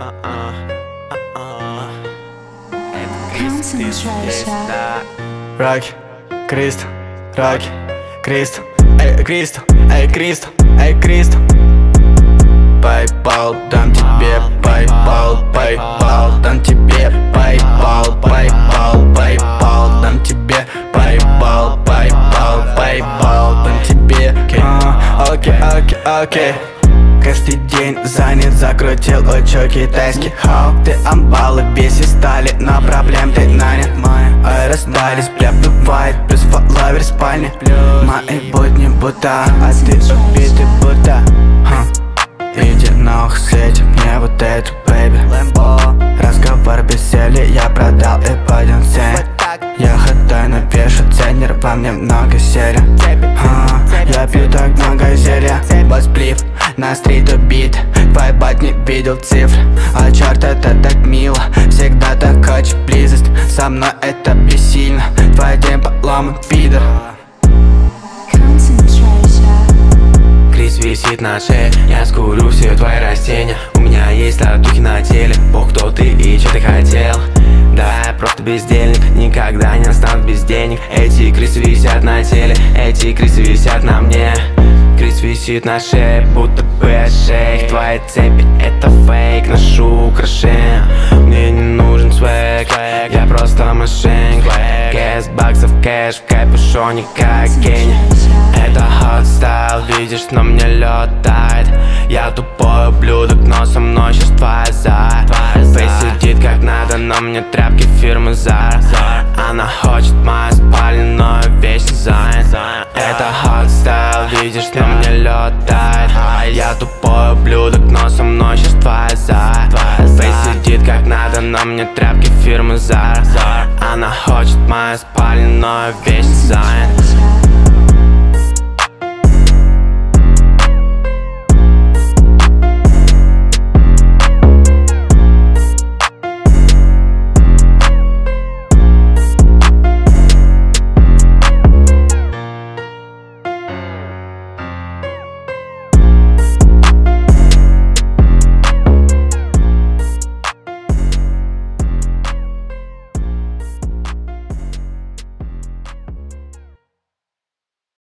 Раки, Кристо, раки, Кристо, эй, Кристо, эй, Кристо, эй, Кристо. PayPal, дам тебе PayPal, PayPal, дам тебе PayPal, PayPal, PayPal, дам тебе PayPal, PayPal, PayPal, дам тебе. Окей, окей, окей. Каждый день занят, закрутил учё китайский хау. Ты амбалы бесит стали, но проблем ты нанят. Ай, расстались, бля, бывает, плюс фолловер в спальне. Мои будни будто, а ты убитый будто. Иди нахуй с этим, мне вот эту, бэйби. Разговор беселя, я продал и пойдем всем. Я хотай напишу ценнер, во мне много зелья. Я пью так много зелья. Басплив на стрит убит, поебать не видел цифр. А черт, это так мило, всегда так хочу близость. Со мной это бессильно, твой день поломан, пидор. Крис висит на шее, я скурю все твои растения. У меня есть татухи на теле, бог, кто ты и что ты хотел. Да, я просто бездельник, никогда не останусь без денег. Эти крисы висят на теле, эти крисы висят на мне. Крис висит на шее, будто бы я шейх. Твои цепи это фейк, ношу украшения. Мне не нужен свек, я просто мошенник. Кэш баксов, кэш в капюшоне, как гений. Это hot style, видишь, но мне лед тает. Я тупой ублюдок, но со мной сейчас твоя Зара. Фейс сидит как надо, но мне тряпки фирмы Zara. Она хочет мою спальню, но я вечно занят. Это hot style, видишь, но мне лед тает. Я тупой ублюдок, но со мной сейчас твоя Зара. Фейс сидит как надо, но мне тряпки фирмы Zara. Она хочет мою спальню, но я вечно занят.